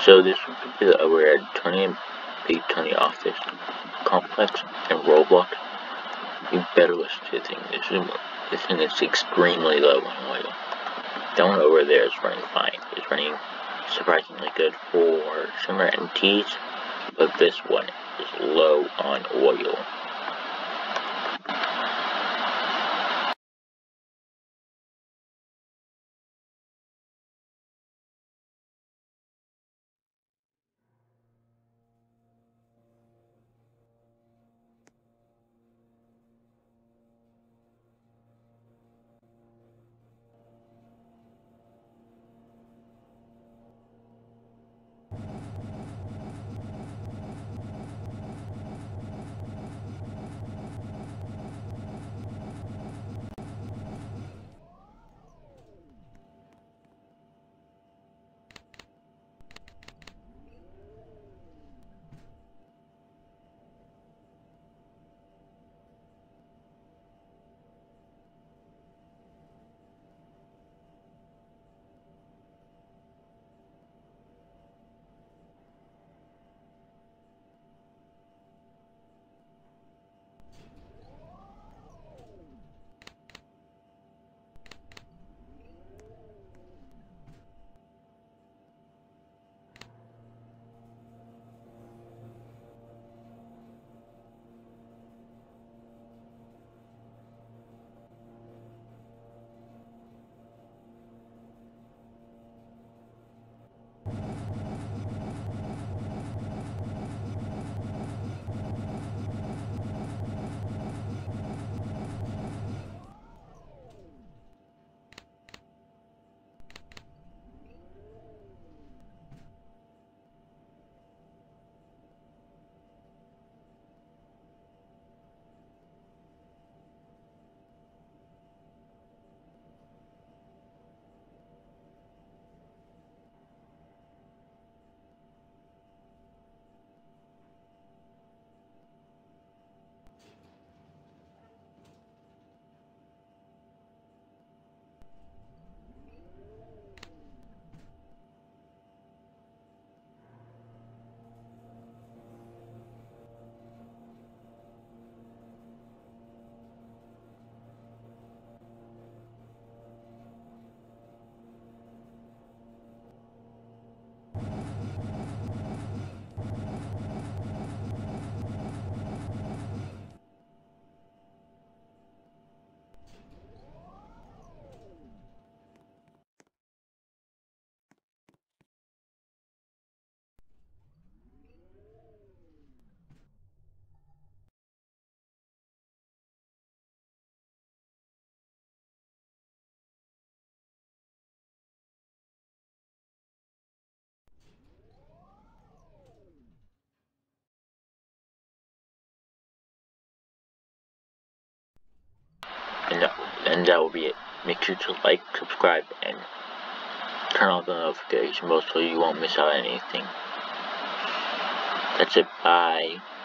So this would be the we're at Tony and Big Tony Office Complex in Roblox. You better listen to the thing. This thing is extremely low on oil. That one over there is running fine. It's running surprisingly good for Simmer and Teas, but this one is low on oil. And that will be it. Make sure to like, subscribe, and turn on the notification bell so you won't miss out on anything. That's it. Bye.